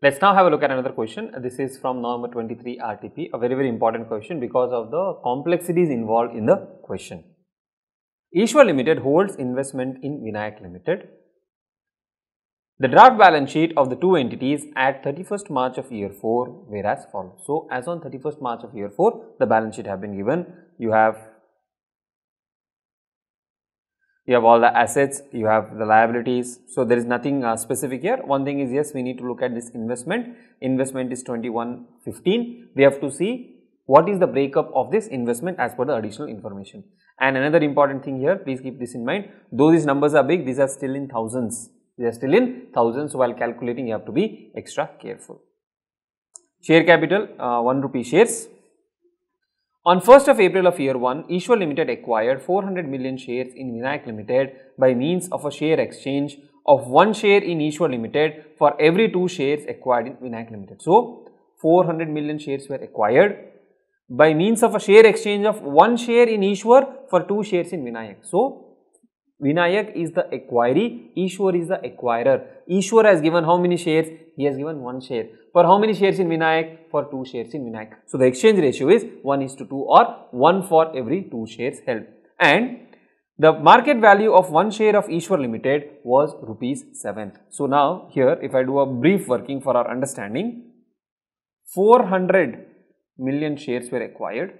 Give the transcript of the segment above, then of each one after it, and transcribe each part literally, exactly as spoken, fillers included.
Let's now have a look at another question. This is from November twenty-three R T P, a very very important question because of the complexities involved in the question. Ishwar Limited holds investment in Vinayak Limited. The draft balance sheet of the two entities at thirty-first March of year four were as follows. So, as on thirty-first March of year four, the balance sheet have been given. You have You have all the assets, you have the liabilities. So, there is nothing uh, specific here. One thing is, yes, we need to look at this investment. Investment is twenty-one fifteen. We have to see what is the breakup of this investment as per the additional information. And another important thing here, please keep this in mind. Though these numbers are big, these are still in thousands. They are still in thousands. So, while calculating, you have to be extra careful. Share capital, uh, one rupee shares. On first of April of year one, Ishwar Limited acquired four hundred million shares in Vinayak Limited by means of a share exchange of one share in Ishwar Limited for every two shares acquired in Vinayak Limited. So, four hundred million shares were acquired by means of a share exchange of one share in Ishwar for two shares in Vinayak. So, Vinayak is the acquiree, Ishwar is the acquirer. Ishwar has given how many shares? He has given one share. For how many shares in Vinayak? For two shares in Vinayak. So, the exchange ratio is one is to two or one for every two shares held. And the market value of one share of Ishwar Limited was rupees seven. So, now here if I do a brief working for our understanding, four hundred million shares were acquired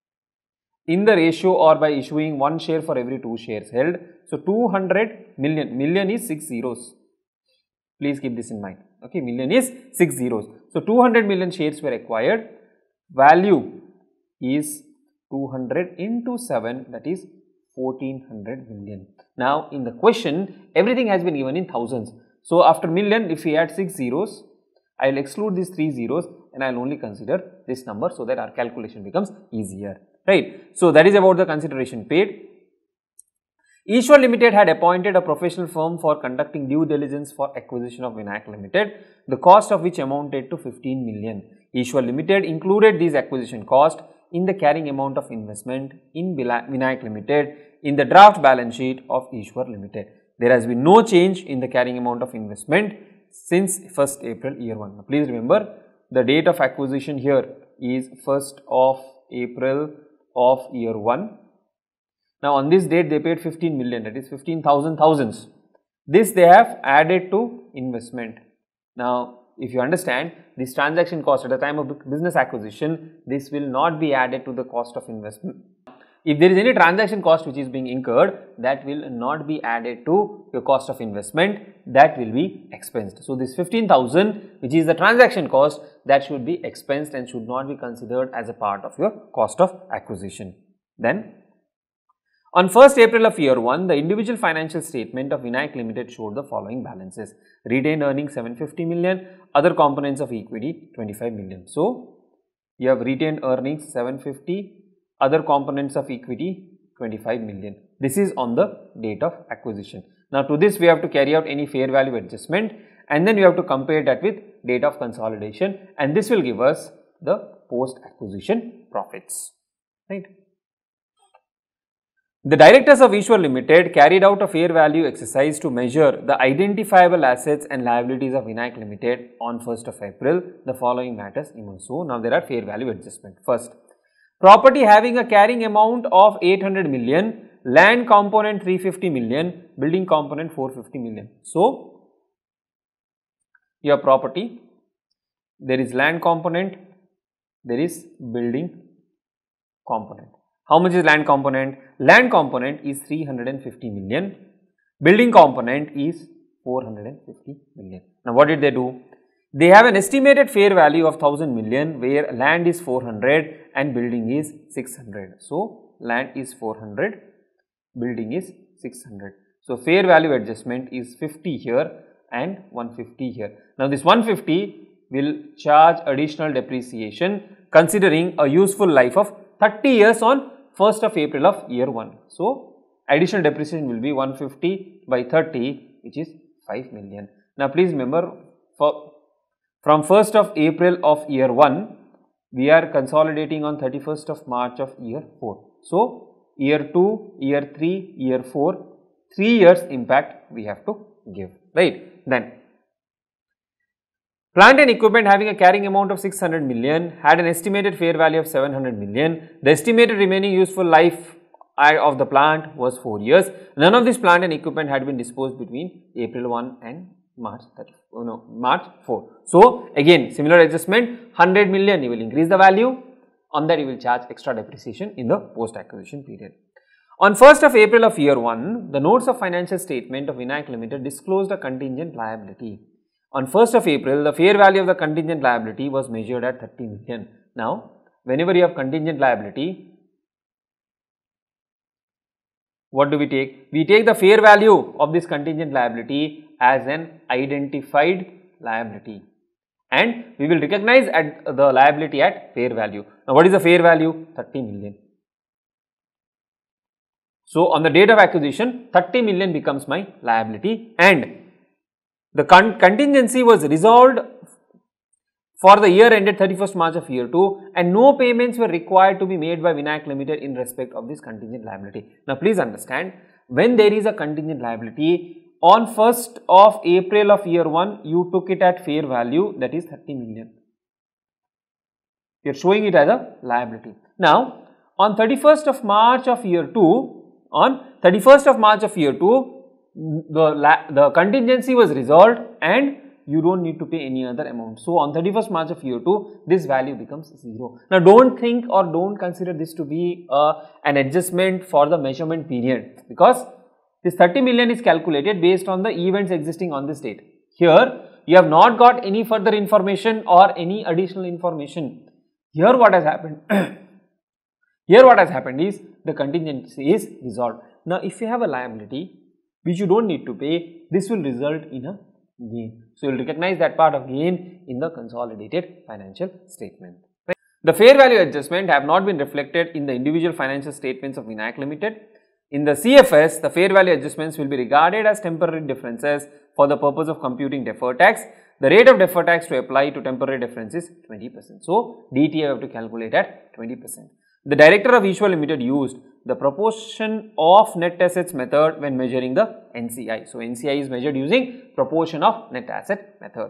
in the ratio or by issuing one share for every two shares held. So, two hundred million, million is six zeros, please keep this in mind, okay, million is six zeros. So, two hundred million shares were acquired, value is two hundred into seven, that is fourteen hundred million. Now, in the question, everything has been given in thousands. So, after million, if we add six zeros, I will exclude these three zeros and I will only consider this number so that our calculation becomes easier, right. So, that is about the consideration paid. Ishwar Limited had appointed a professional firm for conducting due diligence for acquisition of Vinayak Limited, the cost of which amounted to fifteen million. Ishwar Limited included these acquisition cost in the carrying amount of investment in Vinayak Limited in the draft balance sheet of Ishwar Limited. There has been no change in the carrying amount of investment since first April year one. Now, please remember the date of acquisition here is first of April of year one. Now, on this date they paid fifteen million, that is fifteen thousand thousands. This they have added to investment. Now, if you understand this transaction cost at the time of business acquisition, this will not be added to the cost of investment. If there is any transaction cost which is being incurred, that will not be added to your cost of investment, that will be expensed. So, this fifteen thousand which is the transaction cost, that should be expensed and should not be considered as a part of your cost of acquisition. Then, on first April of year one, the individual financial statement of Vinayak Limited showed the following balances: retained earnings seven hundred fifty million, other components of equity twenty-five million. So, you have retained earnings seven hundred fifty, other components of equity twenty-five million. This is on the date of acquisition. Now, to this we have to carry out any fair value adjustment and then we have to compare that with date of consolidation, and this will give us the post acquisition profits, right. The directors of Ishwar Limited carried out a fair value exercise to measure the identifiable assets and liabilities of Vinayak Limited on first of April. The following matters emerged. So, now there are fair value adjustment. First, property having a carrying amount of eight hundred million, land component three hundred fifty million, building component four hundred fifty million. So, your property, there is land component, there is building component. How much is land component? Land component is three hundred fifty million, building component is four hundred fifty million. Now, what did they do? They have an estimated fair value of one thousand million where land is four hundred and building is six hundred. So, land is four hundred, building is six hundred. So, fair value adjustment is fifty here and one hundred fifty here. Now, this one hundred fifty will charge additional depreciation considering a useful life of thirty years on first of April of year one. So, additional depreciation will be one hundred fifty by thirty, which is five million. Now, please remember, for from first of April of year one, we are consolidating on thirty-first of March of year four. So, year two, year three, year four, three years impact we have to give, right. Then, Plant and equipment having a carrying amount of six hundred million had an estimated fair value of seven hundred million. The estimated remaining useful life of the plant was four years. None of this plant and equipment had been disposed between April first and March thirty, oh no, March fourth. So, again similar adjustment, one hundred million you will increase the value, on that you will charge extra depreciation in the post acquisition period. On first of April of year one, the notes of financial statement of Vinayak Limited disclosed a contingent liability. On first of April, the fair value of the contingent liability was measured at thirty million. Now, whenever you have contingent liability, what do we take? We take the fair value of this contingent liability as an identified liability, and we will recognize at the liability at fair value. Now, what is the fair value? thirty million. So, on the date of acquisition, thirty million becomes my liability, and the con contingency was resolved for the year ended thirty-first March of year two, and no payments were required to be made by Vinayak Limited in respect of this contingent liability. Now, please understand, when there is a contingent liability, on first of April of year one, you took it at fair value, that is thirty million. You are showing it as a liability. Now, on thirty-first of March of year two, on thirty-first of March of year two, the, the contingency was resolved and you don't need to pay any other amount. So, on thirty-first March of year two, this value becomes zero. Now, don't think or don't consider this to be uh, an adjustment for the measurement period, because this thirty million is calculated based on the events existing on this date. Here, you have not got any further information or any additional information. Here, what has happened? Here, what has happened is the contingency is resolved. Now, if you have a liability which you don't need to pay, this will result in a gain. So, you will recognize that part of gain in the consolidated financial statement. Right? The fair value adjustment have not been reflected in the individual financial statements of Vinayak Limited. In the C F S, the fair value adjustments will be regarded as temporary differences for the purpose of computing deferred tax. The rate of deferred tax to apply to temporary difference is twenty percent. So, D T A have to calculate at twenty percent. The director of Eastwell Limited used the proportion of net assets method when measuring the N C I. So, N C I is measured using proportion of net asset method.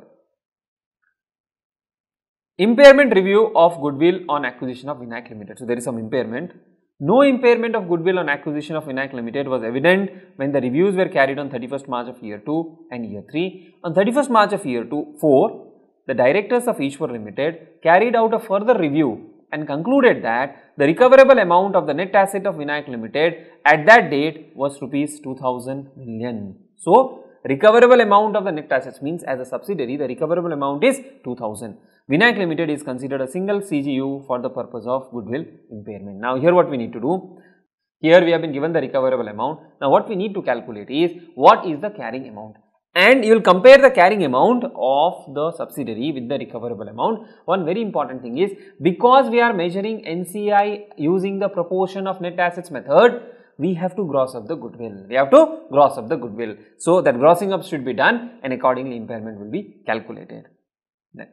Impairment review of goodwill on acquisition of Vinayak Limited. So, there is some impairment. No impairment of goodwill on acquisition of Vinayak Limited was evident when the reviews were carried on thirty-first March of year two and year three. On thirty-first March of year two, four, the directors of Eastwell Limited carried out a further review and concluded that the recoverable amount of the net asset of Vinayak Limited at that date was rupees two thousand million. So, recoverable amount of the net assets means as a subsidiary, the recoverable amount is two thousand. Vinayak Limited is considered a single C G U for the purpose of goodwill impairment. Now, here what we need to do, here we have been given the recoverable amount. Now, what we need to calculate is what is the carrying amount, and you will compare the carrying amount of the subsidiary with the recoverable amount. One very important thing is, because we are measuring N C I using the proportion of net assets method, we have to gross up the goodwill. We have to gross up the goodwill. So, that grossing up should be done, and accordingly impairment will be calculated. Then,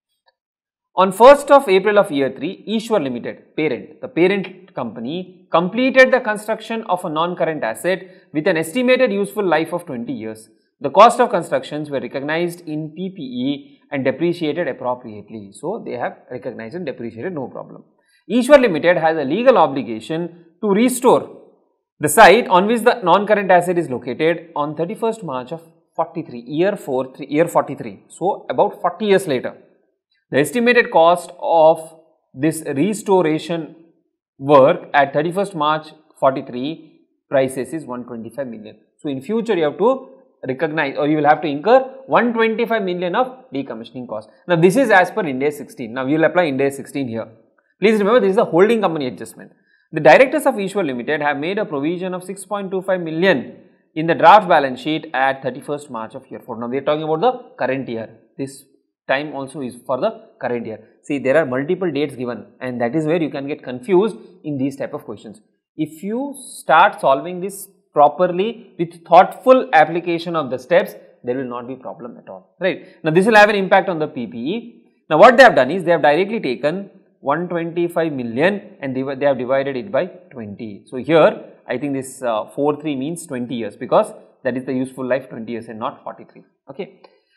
on first of April of year three, Eastwell Limited, parent, the parent company, completed the construction of a non-current asset with an estimated useful life of twenty years. The cost of constructions were recognized in P P E and depreciated appropriately. So, they have recognized and depreciated, no problem. Eastwell Limited has a legal obligation to restore the site on which the non-current asset is located on thirty-first March of forty-three, year four, three, year forty-three. So, about forty years later. The estimated cost of this restoration work at thirty-first March forty-three prices is one hundred twenty-five million. So, in future you have to recognize, or you will have to incur one hundred twenty-five million of decommissioning cost. Now, this is as per Ind AS sixteen. Now, we will apply Ind AS sixteen here. Please remember, this is a holding company adjustment. The directors of Eastwell Limited have made a provision of six point two five million in the draft balance sheet at thirty-first March of year four. Now, we are talking about the current year. This time also is for the current year. See, there are multiple dates given, and that is where you can get confused in these type of questions. If you start solving this properly with thoughtful application of the steps, there will not be problem at all, right? Now, this will have an impact on the P P E. Now, what they have done is they have directly taken one hundred twenty-five million and they, they have divided it by twenty. So, here I think this uh, forty-three means twenty years, because that is the useful life twenty years and not forty-three, okay.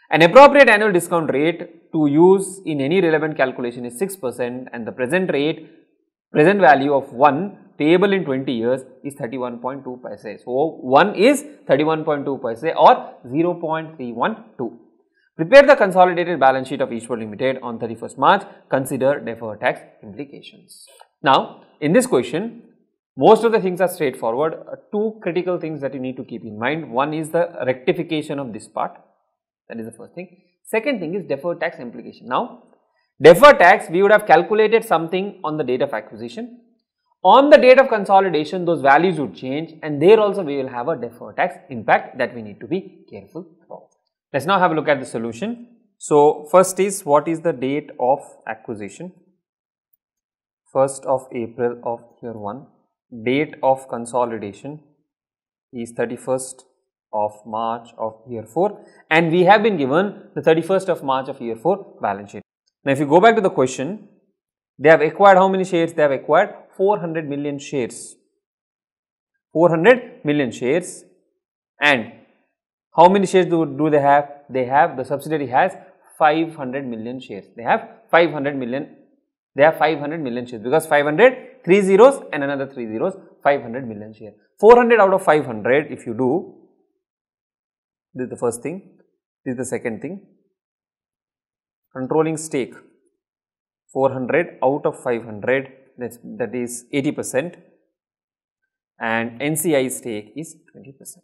An appropriate annual discount rate to use in any relevant calculation is six percent and the present rate, present value of one payable in twenty years is thirty-one point two paise. So, one is thirty-one point two paise or zero point three one two. Prepare the consolidated balance sheet of Eastwood Limited on thirty-first March. Consider deferred tax implications. Now, in this question, most of the things are straightforward. Uh, two critical things that you need to keep in mind. One is the rectification of this part. That is the first thing. Second thing is deferred tax implication. Now, deferred tax, we would have calculated something on the date of acquisition. On the date of consolidation, those values would change, and there also we will have a deferred tax impact that we need to be careful about. Let us now have a look at the solution. So, first is what is the date of acquisition? first of April of year one. Date of consolidation is thirty-first of March of year four, and we have been given the thirty-first of March of year four balance sheet. Now, if you go back to the question, they have acquired how many shares? They have acquired four hundred million shares. four hundred million shares, and how many shares do, do they have? They have, the subsidiary has five hundred million shares. They have five hundred million, they have five hundred million shares, because five hundred, three zeros and another three zeros, five hundred million shares. four hundred out of five hundred, if you do, this is the first thing, this is the second thing. Controlling stake, four hundred out of five hundred, that's, that is eighty percent, and N C I stake is twenty percent.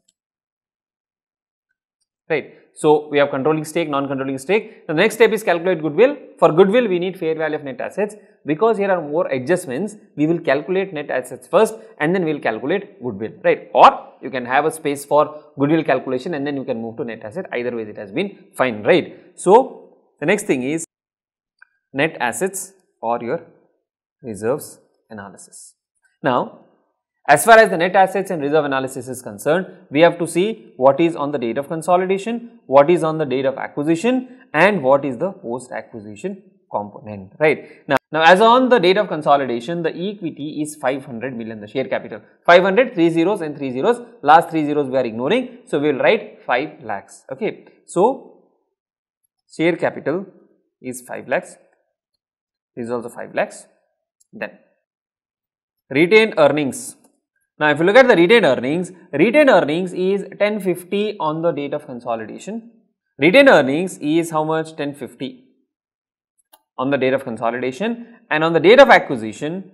Right. So, we have controlling stake, non-controlling stake. The next step is calculate goodwill. For goodwill, we need fair value of net assets. Because here are more adjustments, we will calculate net assets first and then we will calculate goodwill, right. Or you can have a space for goodwill calculation and then you can move to net asset. Either ways it has been fine, right. So, the next thing is net assets or your reserves analysis. Now, as far as the net assets and reserve analysis is concerned, we have to see what is on the date of consolidation, what is on the date of acquisition, and what is the post acquisition component, right. Now, now as on the date of consolidation, the equity is five hundred million, the share capital, five hundred, three zeros and three zeros, last three zeros we are ignoring, so we will write five lakhs, okay. So, share capital is five lakhs, this is also five lakhs, then retained earnings. Now, if you look at the retained earnings, retained earnings is ten fifty on the date of consolidation. Retained earnings is how much? ten fifty on the date of consolidation, and on the date of acquisition,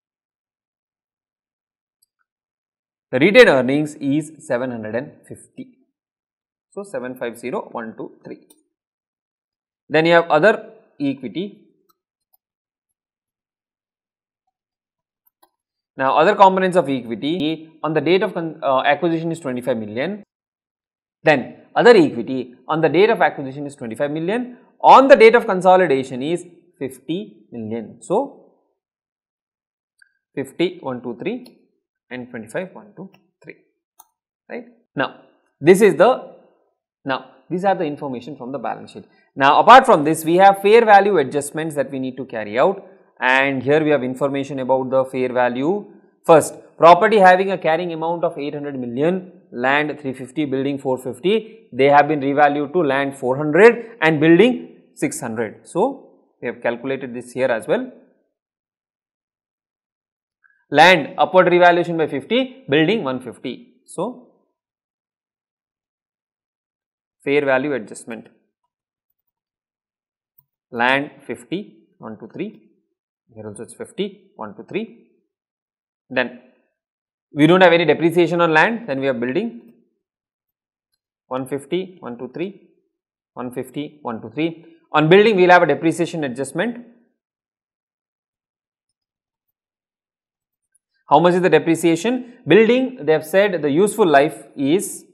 the retained earnings is seven hundred fifty. So, seven five zero, one two three. Then you have other equity. Now, other components of equity on the date of uh, acquisition is twenty-five million. Then, other equity on the date of acquisition is twenty-five million. On the date of consolidation is fifty million. So, fifty, one, two, three and twenty-five, one, two, three, right. Now, this is the, now these are the information from the balance sheet. Now, apart from this, we have fair value adjustments that we need to carry out. And here we have information about the fair value. First, property having a carrying amount of eight hundred million, land three fifty, building four fifty, they have been revalued to land four hundred and building six hundred. So, we have calculated this here as well. Land upward revaluation by fifty, building one fifty. So, fair value adjustment, land fifty, one two three. Here also it is fifty, one, two, three. Then we do not have any depreciation on land, then we are building one fifty, one, two, three, one fifty, one, two, three. On building, we will have a depreciation adjustment. How much is the depreciation? Building, they have said the useful life is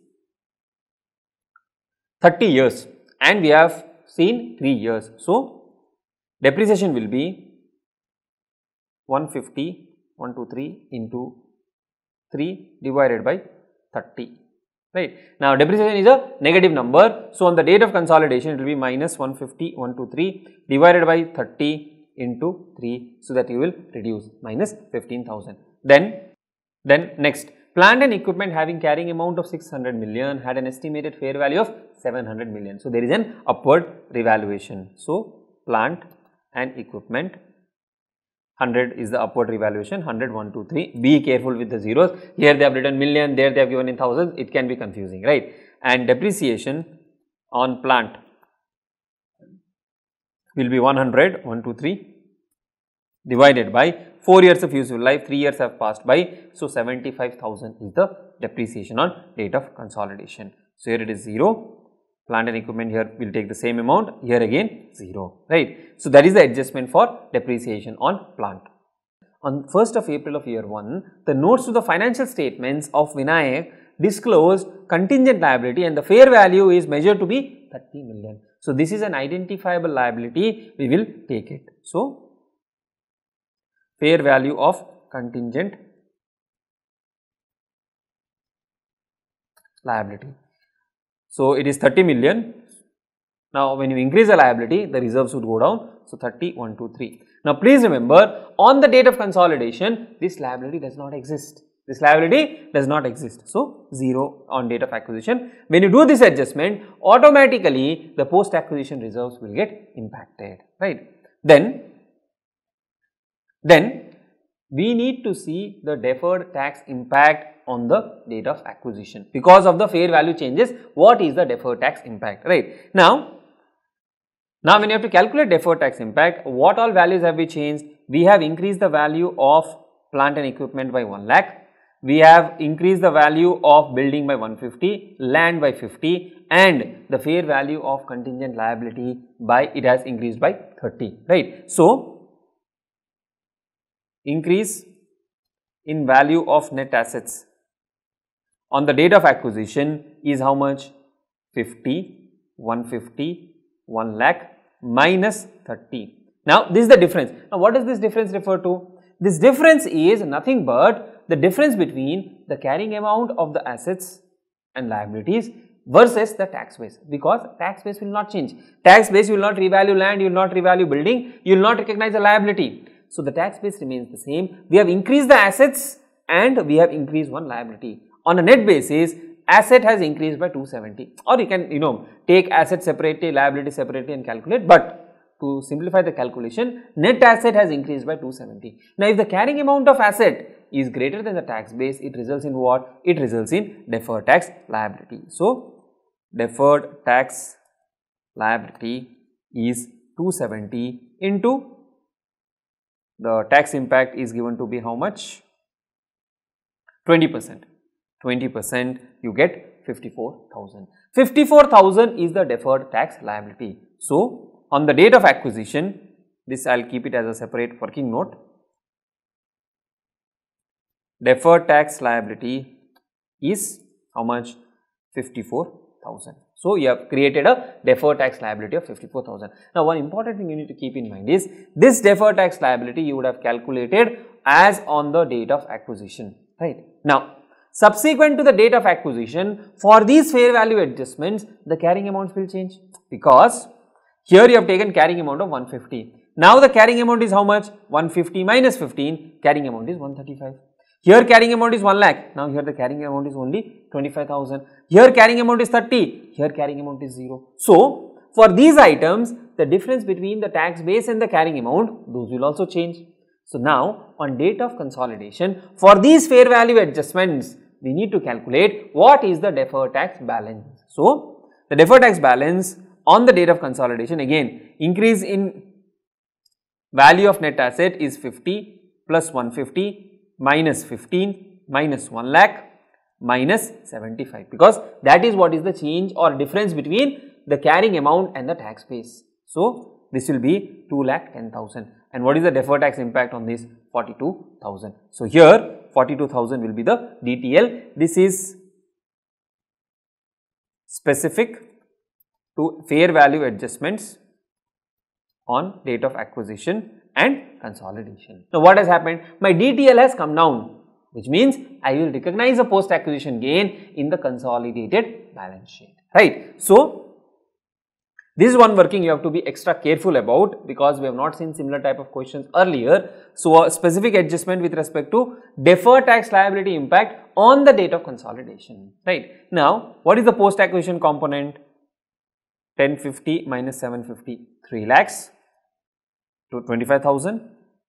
thirty years and we have seen three years. So, depreciation will be one fifty, one two three into three divided by thirty, right. Now, depreciation is a negative number. So, on the date of consolidation, it will be minus one fifty, one two three divided by thirty into three. So, that you will reduce minus fifteen thousand. Then, then next, Plant and equipment having carrying amount of six hundred million had an estimated fair value of seven hundred million. So, there is an upward revaluation. So, plant and equipment one hundred is the upward revaluation, one hundred, one, two, three. Be careful with the zeros. Here they have written million, there they have given in thousands. It can be confusing, right? And depreciation on plant will be one hundred, one, two, three divided by four years of useful life, three years have passed by. So, seventy-five thousand is the depreciation on date of consolidation. So, here it is zero, plant and equipment here will take the same amount, here again zero, right. So, that is the adjustment for depreciation on plant. On first of April of year one, the notes to the financial statements of Vinayak disclosed contingent liability and the fair value is measured to be thirty million. So, this is an identifiable liability, we will take it. So, fair value of contingent liability. So, it is thirty million. Now, when you increase the liability, the reserves would go down. So, thirty, one, two, three. Now, please remember, on the date of consolidation, this liability does not exist. This liability does not exist. So, zero on date of acquisition. When you do this adjustment, automatically the post acquisition reserves will get impacted, right. Then, then we need to see the deferred tax impact on the date of acquisition. Because of the fair value changes, what is the deferred tax impact, right. Now, now when you have to calculate deferred tax impact, what all values have we changed? We have increased the value of plant and equipment by one lakh. We have increased the value of building by one hundred fifty, land by fifty, and the fair value of contingent liability by, it has increased by thirty, right. So, increase in value of net assets on the date of acquisition is how much? fifty, one hundred fifty, one lakh minus thirty. Now, this is the difference. Now, what does this difference refer to? This difference is nothing but the difference between the carrying amount of the assets and liabilities versus the tax base, because tax base will not change. Tax base, you will not revalue land, you will not revalue building, you will not recognize the liability. So, the tax base remains the same. We have increased the assets and we have increased one liability. On a net basis, asset has increased by two hundred seventy, or you can, you know, take asset separately, liability separately and calculate, but to simplify the calculation, net asset has increased by two hundred seventy. Now, if the carrying amount of asset is greater than the tax base, it results in what? It results in deferred tax liability. So, deferred tax liability is two hundred seventy into the tax impact is given to be how much? twenty percent. twenty percent you get fifty-four thousand. fifty-four thousand is the deferred tax liability. So, on the date of acquisition, this I will keep it as a separate working note. Deferred tax liability is how much? fifty-four thousand. So, you have created a deferred tax liability of fifty-four thousand. Now, one important thing you need to keep in mind is this deferred tax liability you would have calculated as on the date of acquisition, right. Now, subsequent to the date of acquisition, for these fair value adjustments, the carrying amounts will change, because here you have taken carrying amount of one hundred fifty. Now, the carrying amount is how much? one hundred fifty minus fifteen, carrying amount is one hundred thirty-five. Here carrying amount is one lakh, now here the carrying amount is only twenty-five thousand. Here carrying amount is thirty, here carrying amount is zero. So, for these items, the difference between the tax base and the carrying amount, those will also change. So, now on date of consolidation, for these fair value adjustments, we need to calculate what is the deferred tax balance. So, the deferred tax balance on the date of consolidation, again increase in value of net asset is fifty plus one hundred fifty minus fifteen minus one lakh minus seventy-five, because that is what is the change or difference between the carrying amount and the tax base. So, this will be two lakh ten thousand, and what is the deferred tax impact on this? forty-two thousand. So, here forty-two thousand will be the D T L. This is specific to fair value adjustments on date of acquisition and consolidation. Now, what has happened? My D T L has come down, which means I will recognize a post acquisition gain in the consolidated balance sheet, right. So, this is one working you have to be extra careful about, because we have not seen similar type of questions earlier. So, a specific adjustment with respect to deferred tax liability impact on the date of consolidation, right. Now, what is the post acquisition component? ten fifty minus seven fifty, three lakhs to twenty-five thousand.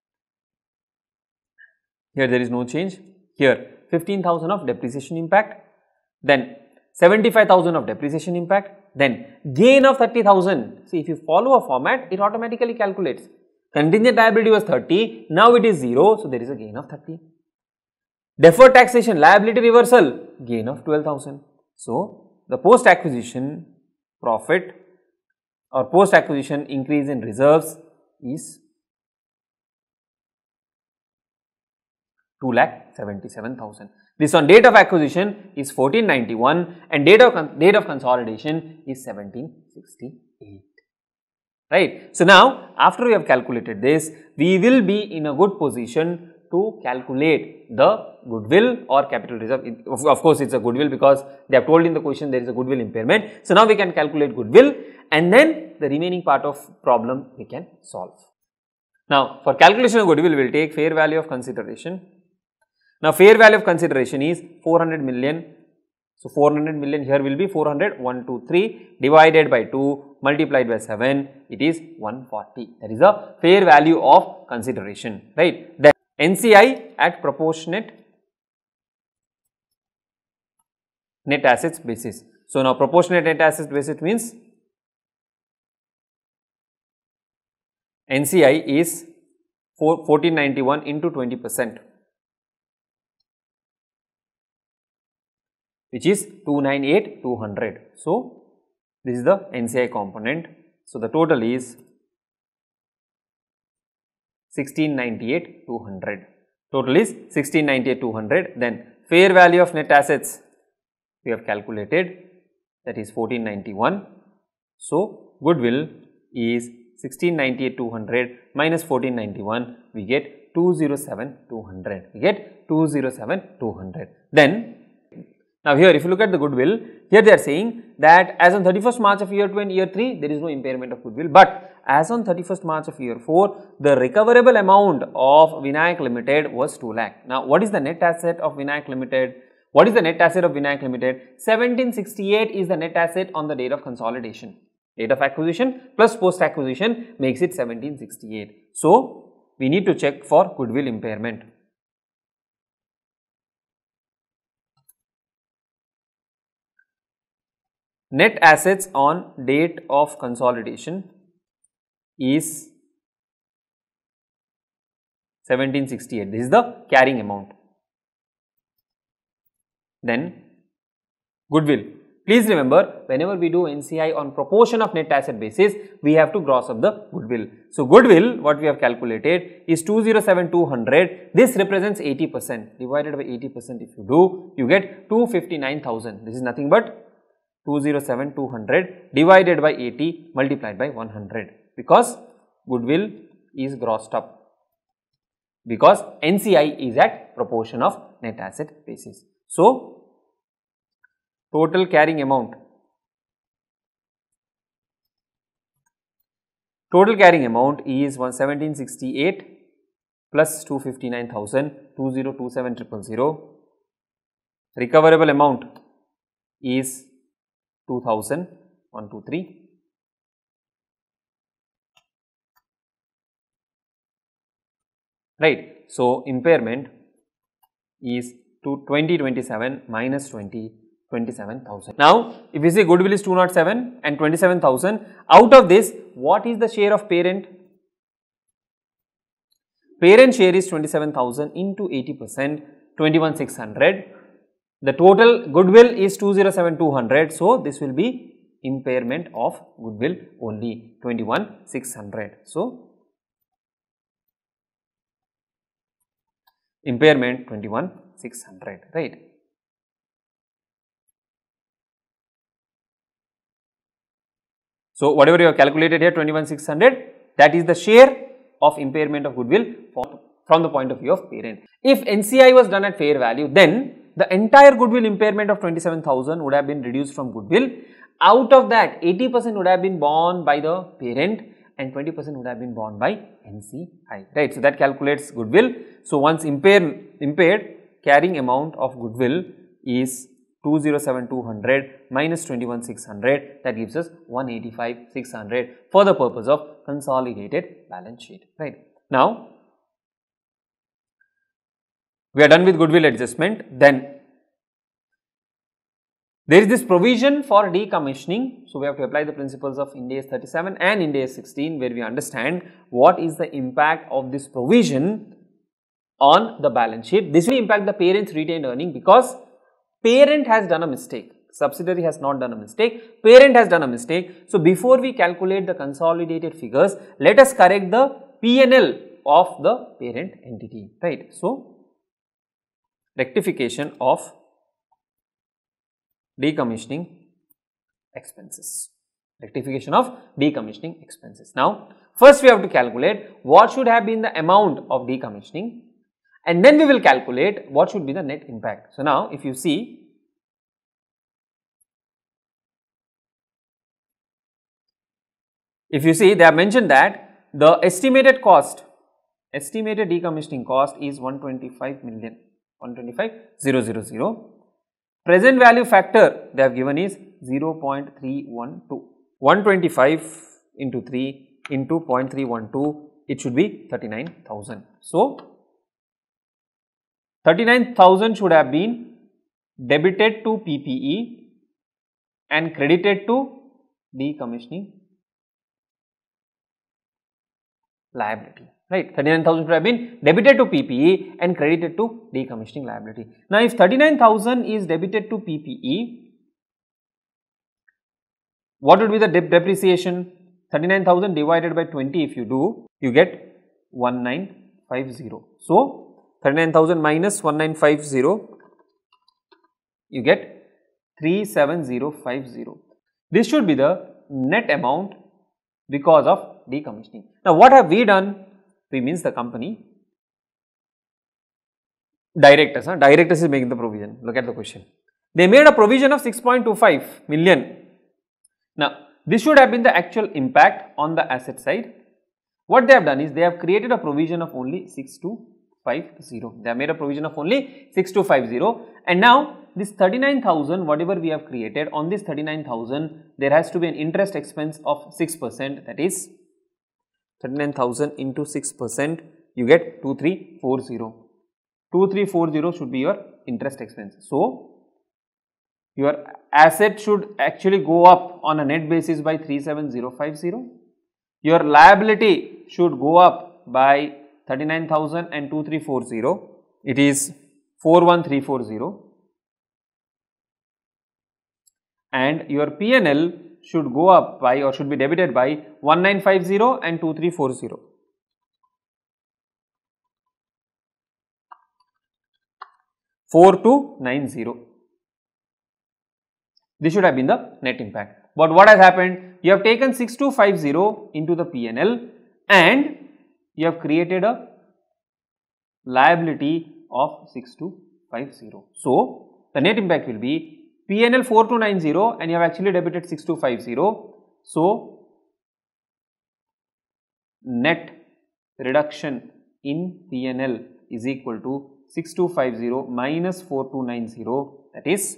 Here there is no change. Here fifteen thousand of depreciation impact, then seventy-five thousand of depreciation impact, then gain of thirty thousand. See, if you follow a format, it automatically calculates. Contingent liability was thirty, now it is zero, so there is a gain of thirty. Deferred taxation, liability reversal, gain of twelve thousand. So, the post acquisition profit or post acquisition increase in reserves is two lakh seventy-seven thousand. This on date of acquisition is fourteen ninety-one and date of, date of consolidation is seventeen sixty-eight. Right. So, now after we have calculated this, we will be in a good position to calculate the goodwill or capital reserve. It, of, of course, it is a goodwill because they have told in the question there is a goodwill impairment. So, now we can calculate goodwill and then the remaining part of problem we can solve. Now, for calculation of goodwill, we will take fair value of consideration. Now, fair value of consideration is four hundred million. So, four hundred million here will be four hundred, one, two, three divided by two multiplied by seven, it is one forty. That is the fair value of consideration, right. Then N C I at proportionate net assets basis. So, now proportionate net assets basis means N C I is fourteen ninety-one into twenty percent, which is two ninety-eight two hundred. So, this is the N C I component. So, the total is sixteen ninety-eight two hundred. Total is sixteen ninety-eight two hundred. Then fair value of net assets we have calculated, that is fourteen ninety-one. So, goodwill is sixteen ninety-eight two hundred minus fourteen ninety-one, we get two oh seven two hundred. We get two oh seven two hundred. Then now, here if you look at the goodwill, here they are saying that as on thirty-first March of year two and year three, there is no impairment of goodwill, but as on thirty-first March of year four, the recoverable amount of Vinayak Limited was two lakh. Now, what is the net asset of Vinayak Limited? What is the net asset of Vinayak Limited? seventeen sixty-eight is the net asset on the date of consolidation. Date of acquisition plus post acquisition makes it seventeen sixty-eight. So, we need to check for goodwill impairment. Net assets on date of consolidation is seventeen sixty-eight. This is the carrying amount. Then goodwill. Please remember, whenever we do N C I on proportion of net asset basis, we have to gross up the goodwill. So, goodwill what we have calculated is two oh seven two hundred. This represents eighty percent. Divided by eighty percent if you do, you get two hundred fifty-nine thousand. This is nothing but two oh seven two hundred divided by eighty multiplied by one hundred, because goodwill is grossed up, because N C I is at proportion of net asset basis. So, total carrying amount, total carrying amount is one seventeen sixty-eight plus two hundred fifty-nine thousand, two thousand twenty-seven thousand. Recoverable amount is two thousand, one, two, three. Right. So, impairment is to twenty twenty-seven minus twenty, twenty-seven thousand. Now, if you say goodwill is two oh seven and twenty-seven thousand, out of this, what is the share of parent? Parent share is twenty-seven thousand into eighty percent, twenty-one six hundred. The total goodwill is two oh seven two hundred. So, this will be impairment of goodwill only twenty-one six hundred. So, impairment twenty-one six hundred, right. So, whatever you have calculated here twenty-one six hundred, that is the share of impairment of goodwill for, from the point of view of parent. If N C I was done at fair value, then the entire goodwill impairment of twenty-seven thousand would have been reduced from goodwill. Out of that, eighty percent would have been borne by the parent and twenty percent would have been borne by N C I, right. So, that calculates goodwill. So, once impaired, impaired carrying amount of goodwill is two hundred seven thousand two hundred minus twenty-one thousand six hundred, that gives us one hundred eighty-five thousand six hundred for the purpose of consolidated balance sheet, right. Now, we are done with goodwill adjustment. Then there is this provision for decommissioning. So, we have to apply the principles of Ind AS thirty-seven and Ind AS sixteen, where we understand what is the impact of this provision on the balance sheet. This will impact the parent's retained earning because parent has done a mistake, subsidiary has not done a mistake, parent has done a mistake. So, before we calculate the consolidated figures, let us correct the P and L of the parent entity, right. So, rectification of decommissioning expenses, rectification of decommissioning expenses. Now, first we have to calculate what should have been the amount of decommissioning, and then we will calculate what should be the net impact. So, now if you see, if you see they have mentioned that the estimated cost, estimated decommissioning cost is one hundred twenty-five million, one hundred twenty-five thousand. Present value factor they have given is zero point three one two. one hundred twenty-five into three into zero point three one two, it should be thirty-nine thousand. So, thirty-nine thousand should have been debited to P P E and credited to decommissioning liability, right. thirty-nine thousand should have been debited to P P E and credited to decommissioning liability. Now, if thirty-nine thousand is debited to P P E, what would be the dep depreciation? thirty-nine thousand divided by twenty, if you do, you get one nine five zero. So, thirty-nine thousand minus one nine five zero, you get three seven zero five zero. This should be the net amount because of decommissioning. Now, what have we done? We means the company, directors, huh? directors is making the provision. Look at the question. They made a provision of six point two five million. Now, this should have been the actual impact on the asset side. What they have done is they have created a provision of only six two five zero. They have made a provision of only six two five zero, and now this thirty-nine thousand, whatever we have created, on this thirty-nine thousand there has to be an interest expense of six percent, that is thirty-nine thousand into six percent, you get two three four zero. two three four zero should be your interest expense. So, your asset should actually go up on a net basis by three seven zero five zero. Your liability should go up by thirty-nine thousand and two three four zero. It is four one three four zero. And your P and L should go up by or should be debited by one nine five zero and two three four zero. four two nine zero. This should have been the net impact. But what has happened? You have taken six two five zero into the P and L and you have created a liability of six two five zero. So, the net impact will be P and L four two nine zero and you have actually debited six two five zero. So, net reduction in P and L is equal to six two five zero minus four two nine zero, that is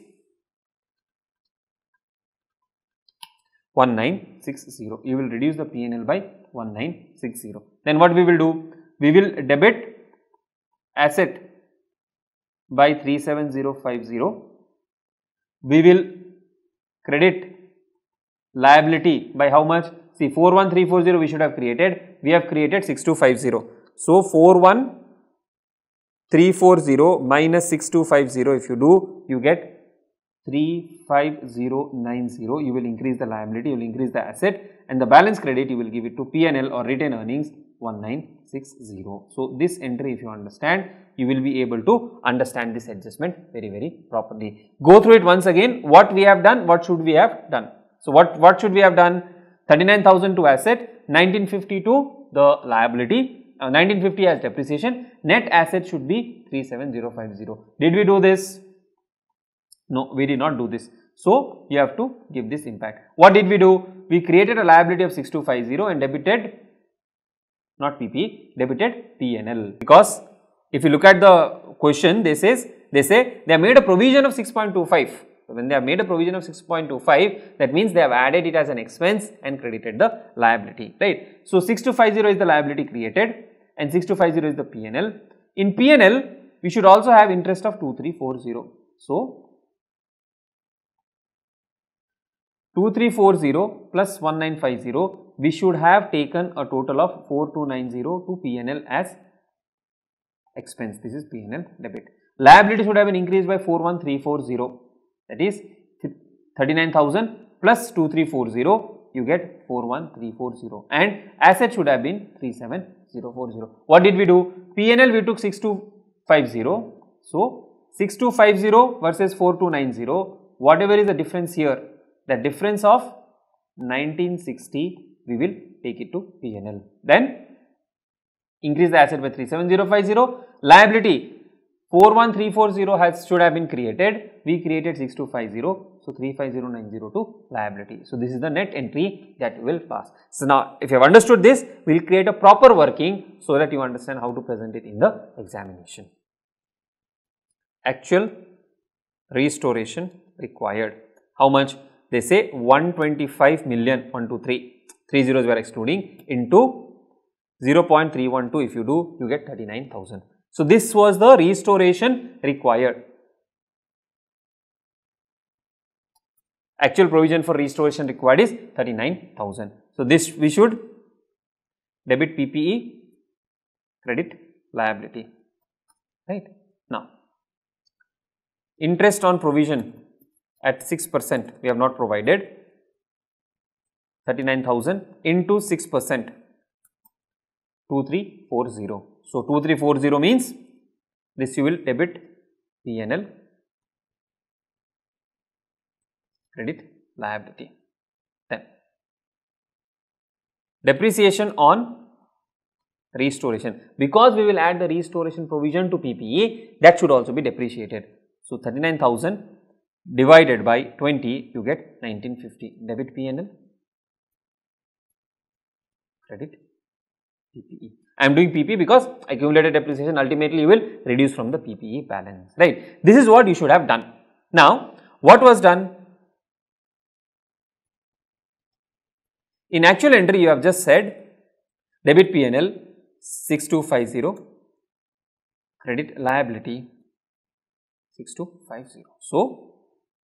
one nine six zero. You will reduce the P and L by one nine six zero. Then what we will do? We will debit asset by three seven zero five zero. We will credit liability by how much? See, four one three four zero we should have created. We have created six two five zero. So, four one three four zero minus six two five zero, if you do, you get three five zero nine zero. You will increase the liability, you will increase the asset, and the balance credit you will give it to P and L or retained earnings one nine six zero. So, this entry, if you understand, you will be able to understand this adjustment very very properly. Go through it once again. What we have done, what should we have done? So, what, what should we have done? thirty-nine thousand to asset, nineteen fifty to the liability, uh, nineteen fifty as depreciation, net asset should be three seven zero five zero. Did we do this? No, we did not do this. So, you have to give this impact. What did we do? We created a liability of six two five zero and debited, not P P, debited P and L, because if you look at the question, they says, they say they have made a provision of six point two five. So, when they have made a provision of six point two five, that means they have added it as an expense and credited the liability, right. So, six two five zero is the liability created and six two five zero is the P and L. In P and L, we should also have interest of two three four zero. So, two three four zero plus one nine five zero, we should have taken a total of four two nine zero to P and L as expense. This is P and L debit. Liability should have been increased by four one three four zero, that is thirty-nine thousand plus two three four zero, you get four one three four zero, and asset should have been three seven zero four zero. What did we do? P and L we took six two five zero. So, six two five zero versus four two nine zero, whatever is the difference here, the difference of nineteen sixty, we will take it to P and L. Then increase the asset by three seven zero five zero, liability four one three four zero has should have been created, we created six two five zero, so three five zero nine zero to liability. So, this is the net entry that will pass. So, now if you have understood this, we will create a proper working so that you understand how to present it in the examination. Actual restoration required, how much? They say one hundred twenty-five million, one two three, three zeros we are excluding, into zero point three one two, if you do, you get thirty-nine thousand. So, this was the restoration required. Actual provision for restoration required is thirty-nine thousand. So, this we should debit P P E, credit liability, right. Now, interest on provision at six percent we have not provided, thirty-nine thousand into six percent, two three four zero. So, two three four zero means this you will debit P and L, credit liability. Then depreciation on restoration, because we will add the restoration provision to P P E, that should also be depreciated. So, thirty-nine thousand divided by twenty, you get nineteen fifty, debit P and L, credit P P E. I am doing P P because accumulated depreciation ultimately you will reduce from the P P E balance, right. This is what you should have done. Now, what was done? In actual entry, you have just said debit P and L six two five zero, credit liability six two five zero. So,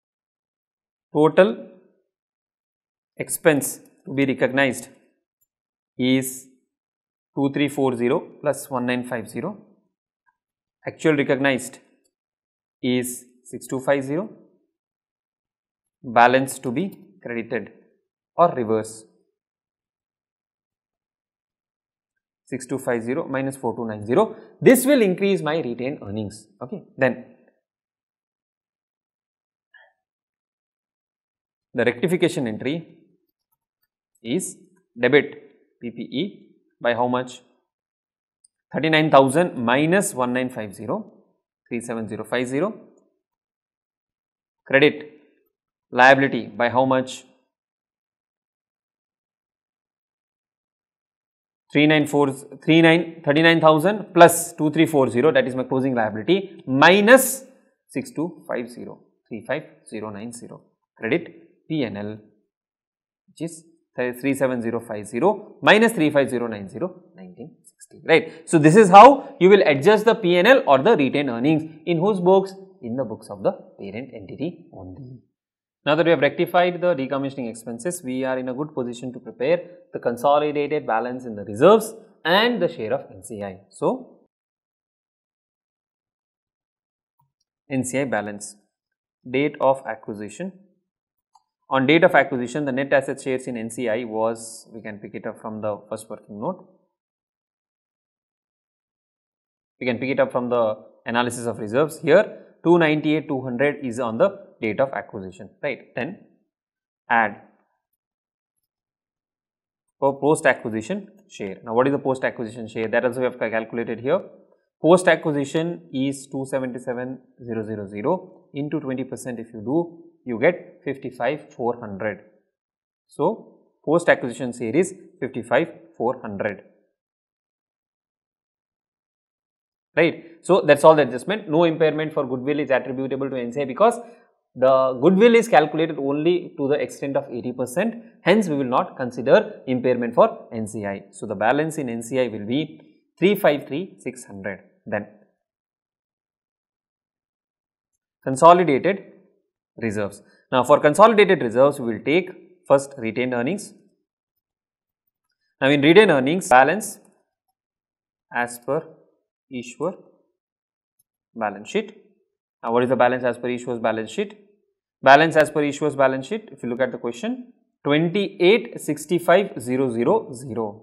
total expense to be recognized is two three four zero plus one nine five zero, actual recognized is six two five zero, balance to be credited or reverse six two five zero minus four two nine zero, this will increase my retained earnings, okay. Then the rectification entry is debit P P E by how much? thirty-nine thousand minus one nine five zero, three seven zero five zero, credit liability by how much? thirty-nine thousand plus two three four zero, that is my closing liability, minus six two five zero, three five zero nine zero, credit P and L, which is three seven zero five zero minus three five zero nine zero, nineteen sixty, right. So, this is how you will adjust the P and L or the retained earnings in whose books? In the books of the parent entity only. Now that we have rectified the decommissioning expenses, we are in a good position to prepare the consolidated balance in the reserves and the share of N C I. So, N C I balance, date of acquisition. On date of acquisition, the net asset shares in N C I was, we can pick it up from the first working note. We can pick it up from the analysis of reserves. Here two ninety-eight two hundred is on the date of acquisition, right. Then add for post acquisition share. Now, what is the post acquisition share? That also we have calculated here. Post acquisition is two seventy-seven thousand into twenty percent. If you do, you get fifty-five four hundred. So, post acquisition share is fifty-five four hundred. right. So, that is all the adjustment. No impairment for goodwill is attributable to N C I because the goodwill is calculated only to the extent of eighty percent, hence we will not consider impairment for N C I. So, the balance in N C I will be three five three six hundred. Then consolidated reserves. Now, for consolidated reserves, we will take first retained earnings. Now, in retained earnings, balance as per Ishwar balance sheet. Now, what is the balance as per Ishwar's balance sheet? Balance as per Ishwar's balance sheet, if you look at the question, twenty-eight sixty-five thousand.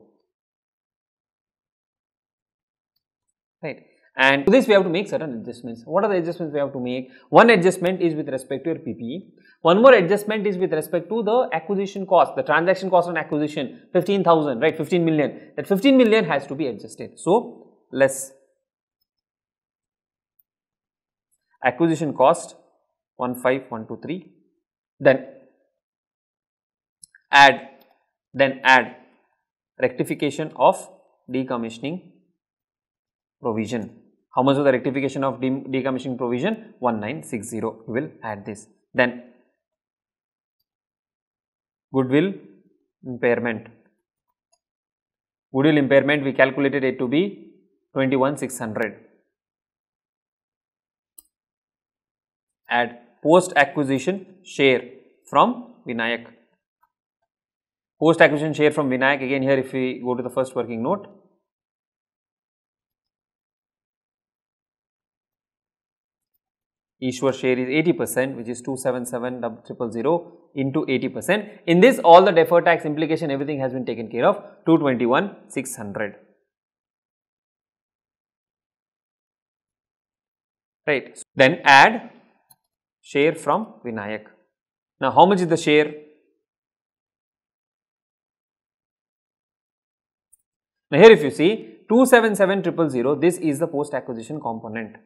Right. And to this we have to make certain adjustments. What are the adjustments we have to make? One adjustment is with respect to your P P E. One more adjustment is with respect to the acquisition cost, the transaction cost on acquisition, fifteen thousand, right, fifteen million. That fifteen million has to be adjusted. So, less acquisition cost one five one two three, then add, then add rectification of decommissioning provision. How much was the rectification of de decommissioning provision? one nine six zero. We will add this. Then goodwill impairment. Goodwill impairment we calculated it to be twenty-one six hundred. Add post acquisition share from Vinayak. Post acquisition share from Vinayak, again here if we go to the first working note, Ishwar share is eighty percent, which is two seven seven thousand into eighty percent. In this, all the deferred tax implication, everything has been taken care of, two twenty-one six hundred. Right. Then add share from Vinayak. Now, how much is the share? Now, here if you see two seven seven thousand, this is the post acquisition component.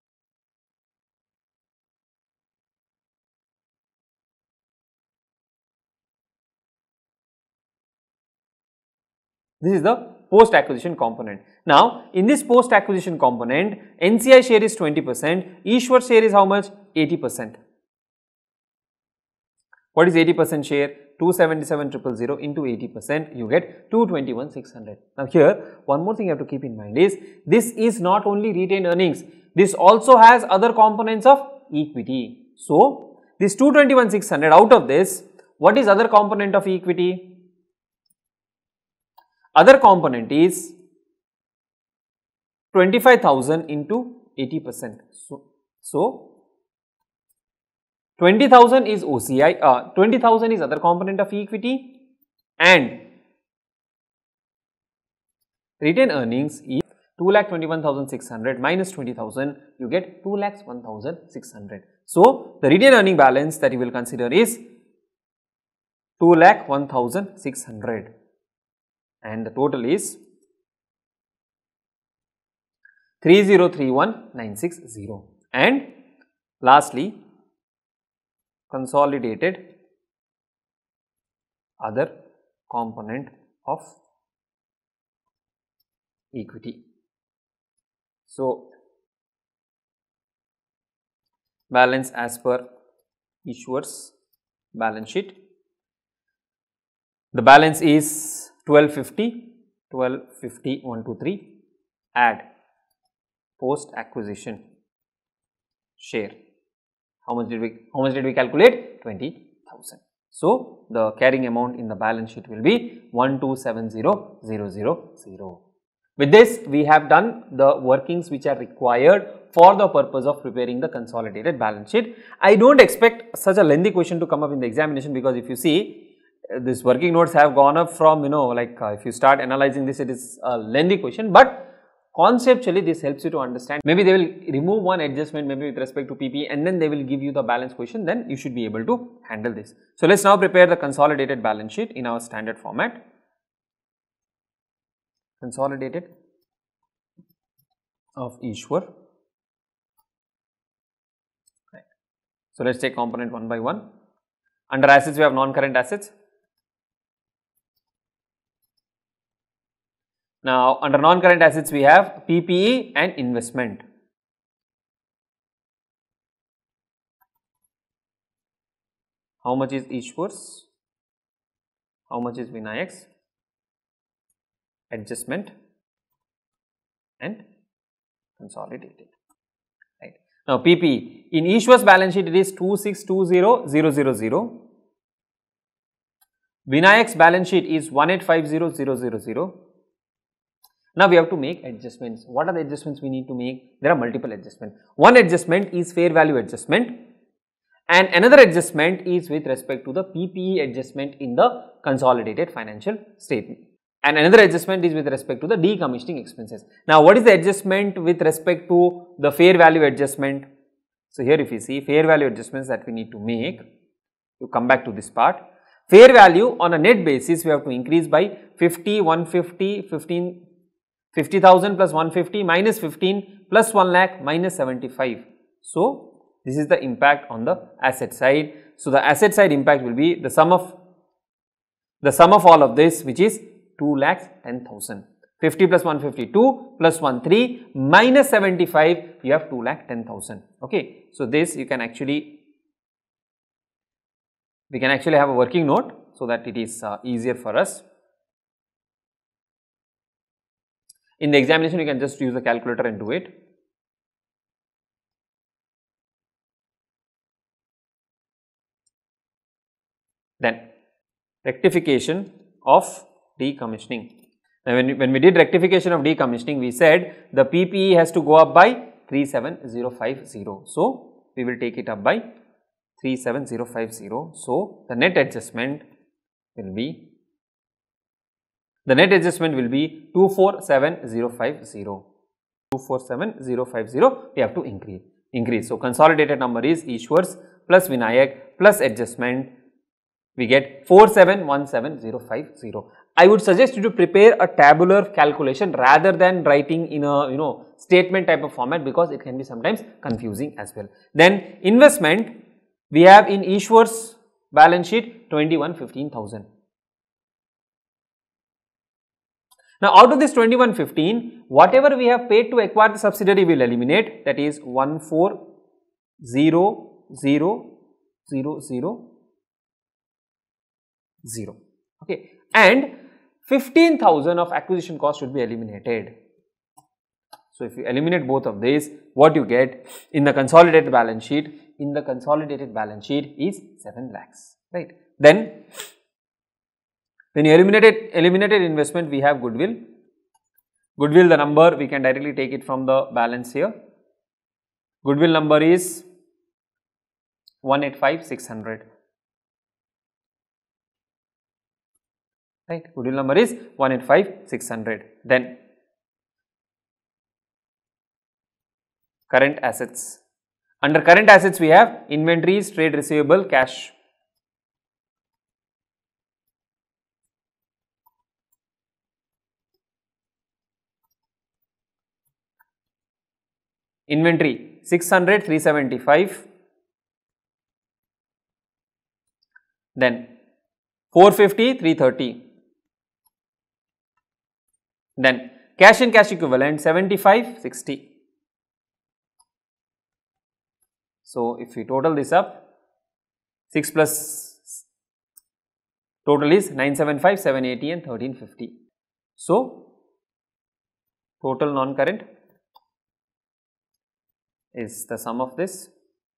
This is the post acquisition component. Now, in this post acquisition component, N C I share is twenty percent, Ishwar share is how much? eighty percent. What is eighty percent share? two seventy-seven thousand into eighty percent, you get two twenty-one six hundred. Now, here one more thing you have to keep in mind is, this is not only retained earnings, this also has other components of equity. So, this two twenty-one six hundred, out of this, what is other component of equity? Other component is twenty-five thousand into eighty percent. So, so twenty thousand is O C I, uh, twenty thousand is other component of equity, and retained earnings is two lakh twenty-one thousand six hundred minus twenty thousand, you get two lakh one thousand six hundred. So, the retained earning balance that you will consider is two lakh one thousand six hundred. And the total is three zero three one nine six zero. And lastly, consolidated other component of equity. So, balance as per Ishwar's balance sheet. The balance is twelve fifty, twelve fifty, one two three, add post acquisition share. How much did we, how much did we calculate? twenty thousand. So, the carrying amount in the balance sheet will be one two seven zero zero zero zero. With this, we have done the workings which are required for the purpose of preparing the consolidated balance sheet. I do not expect such a lengthy question to come up in the examination, because if you see, these working notes have gone up from, you know, like uh, if you start analyzing this, it is a lengthy question, but conceptually this helps you to understand. Maybe they will remove one adjustment maybe with respect to P P, and then they will give you the balance question, then you should be able to handle this. So, let us now prepare the consolidated balance sheet in our standard format. Consolidated of Ishwar. Right. So, let us take component one by one. Under assets, we have non-current assets. Now, under non-current assets we have P P E and investment. How much is Eachworths? How much is Vinayak's? Adjustment and consolidated. Right. Now, P P E. In Eachworths balance sheet it is two six two zero zero zero zero. Vinayak's balance sheet is one eight five zero zero zero zero. Now, we have to make adjustments. What are the adjustments we need to make? There are multiple adjustments. One adjustment is fair value adjustment and another adjustment is with respect to the P P E adjustment in the consolidated financial statement. And another adjustment is with respect to the decommissioning expenses. Now, what is the adjustment with respect to the fair value adjustment? So, here if you see fair value adjustments that we need to make, you come back to this part. Fair value on a net basis we have to increase by fifty, one fifty, fifteen, fifty thousand plus one fifty minus fifteen plus one lakh minus seventy-five. So, this is the impact on the asset side. So, the asset side impact will be the sum of the sum of all of this, which is two lakhs ten thousand. fifty plus one fifty-two plus one three minus seventy-five, you have two lakh ten thousand. Okay. So, this you can actually, we can actually have a working note so that it is uh, easier for us. In the examination, you can just use the calculator and do it. Then, rectification of decommissioning. Now, when we, when we did rectification of decommissioning, we said the P P E has to go up by three seven zero five zero. So, we will take it up by three seven zero five zero. So, the net adjustment will be the net adjustment will be two four seven zero five zero. two four seven zero five zero, we have to increase. increase. So, consolidated number is Eachworths plus Vinayak plus adjustment, we get four seven one seven zero five zero. I would suggest you to prepare a tabular calculation rather than writing in a you know statement type of format, because it can be sometimes confusing as well. Then investment, we have in Eachworths balance sheet twenty-one fifteen thousand. Now, out of this twenty-one fifteen, whatever we have paid to acquire the subsidiary will eliminate, that is one four zero zero zero zero zero. Okay. And fifteen thousand of acquisition cost should be eliminated. So, if you eliminate both of these, what you get in the consolidated balance sheet, in the consolidated balance sheet is seven lakhs, right. Then, when you eliminated, eliminated investment, we have goodwill. Goodwill, the number we can directly take it from the balance here. Goodwill number is one eight five six hundred. Right, goodwill number is one eight five six hundred. Then, current assets. Under current assets, we have inventories, trade receivable, cash. Inventory six hundred, three seventy-five. Then, four fifty, three thirty. Then, cash and cash equivalent seventy-five, sixty. So, if we total this up, six plus total is nine seventy-five, seven eighty and thirteen fifty. So, total non-current is the sum of this.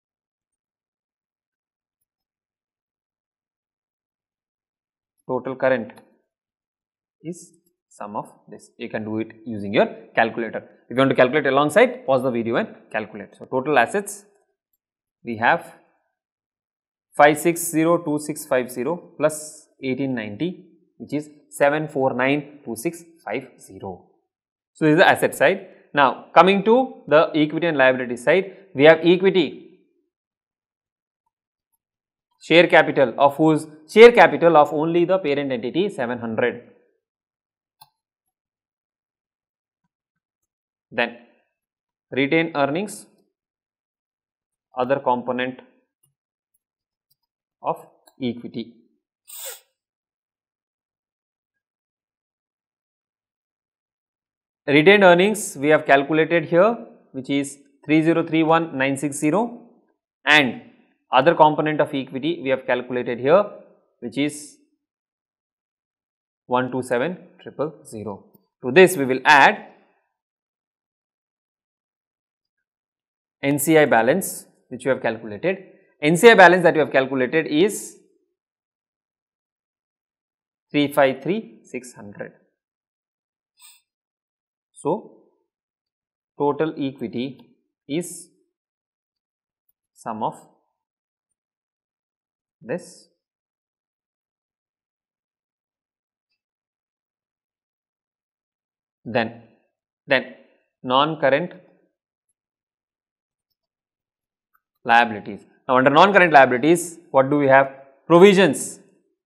Total current is sum of this. You can do it using your calculator. If you want to calculate alongside, pause the video and calculate. So, total assets we have five six zero two six five zero plus eighteen ninety, which is seven four nine two six five zero. So, this is the asset side. Now, coming to the equity and liability side, we have equity, share capital of whose share capital of only the parent entity seven hundred. Then, retained earnings, other component of equity. retained earnings we have calculated here, which is three zero three one nine six zero, and other component of equity we have calculated here, which is one two seven zero zero zero. To this we will add N C I balance which we have calculated. N C I balance that we have calculated is three five three six hundred. So, total equity is sum of this then then non-current liabilities. Now, under non-current liabilities, what do we have? Provisions.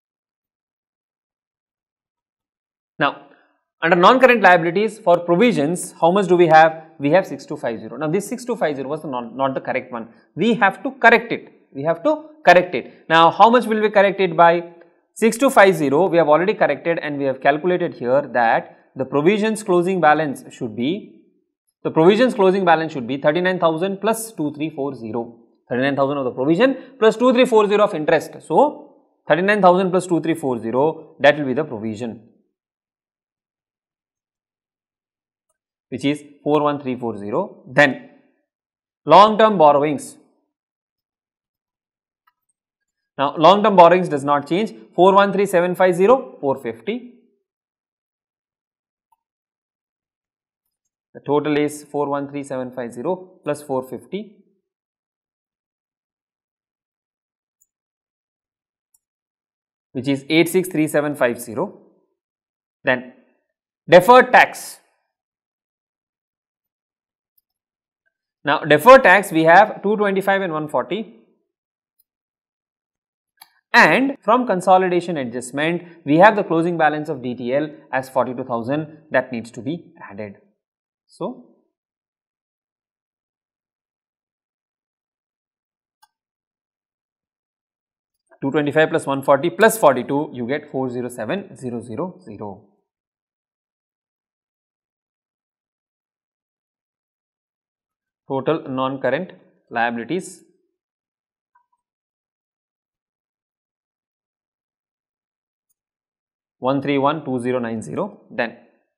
Now, under non-current liabilities for provisions, how much do we have? We have six two five zero. Now, this six two five zero was not, not the correct one. We have to correct it. We have to correct it. Now, how much will we correct it by? six two five zero we have already corrected, and we have calculated here that the provisions closing balance should be, the provisions closing balance should be thirty-nine thousand plus two three four zero. thirty-nine thousand of the provision plus two three four zero of interest. So, thirty-nine thousand plus two three four zero, that will be the provision, which is four one three four zero. Then, long term borrowings. Now, long term borrowings does not change, four one three seven five zero, four fifty. The total is four one three seven five zero plus four fifty. Which is eight six three seven five zero. Then, deferred tax. Now, deferred tax we have two twenty-five and one forty, and from consolidation adjustment we have the closing balance of D T L as forty-two thousand, that needs to be added. So, two twenty-five plus one forty plus forty-two, you get four zero seven zero zero zero. Total non-current liabilities one three one two zero nine zero. Then,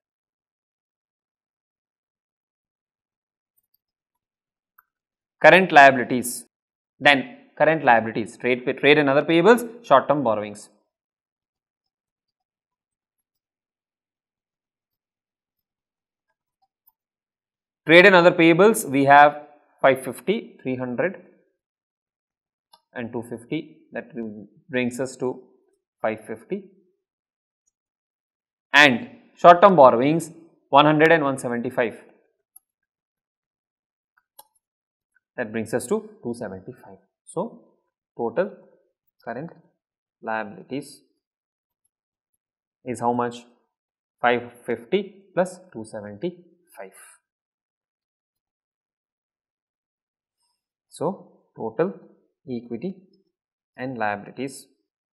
current liabilities. Then, current liabilities, trade, trade and other payables, short term borrowings. Trade and other payables, we have five fifty, three hundred and two fifty, that brings us to five fifty. And short term borrowings, one hundred and one seventy-five, that brings us to two seventy-five. So, total current liabilities is how much? five fifty plus two seventy-five. So, total equity and liabilities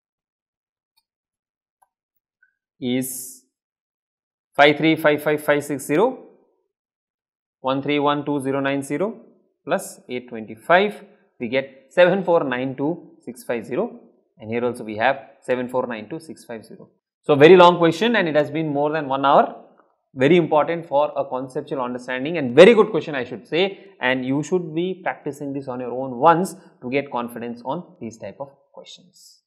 is five three five five five six zero, one three one two zero nine zero plus eight twenty-five, we get seven four nine two six five zero, and here also we have seven four nine two six five zero. So, very long question, and it has been more than one hour. Very important for a conceptual understanding, and very good question I should say, and you should be practicing this on your own once to get confidence on these type of questions.